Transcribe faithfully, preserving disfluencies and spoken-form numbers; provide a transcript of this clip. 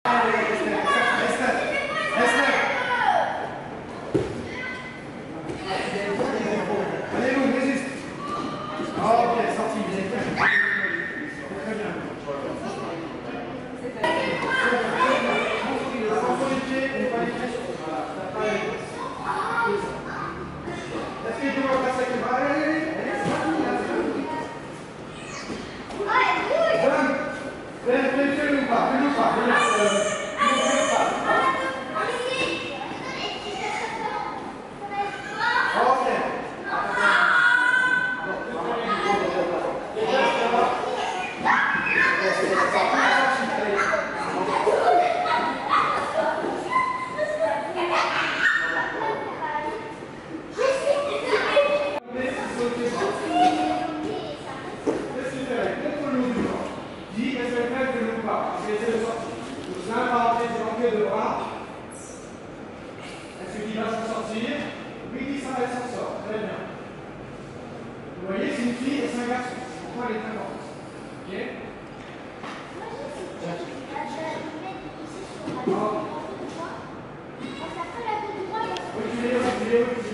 Vous voyez, c'est une fille et c'est un garçon. Pourquoi elle est importante? Ok? Oui, tu l'es, tu l'es.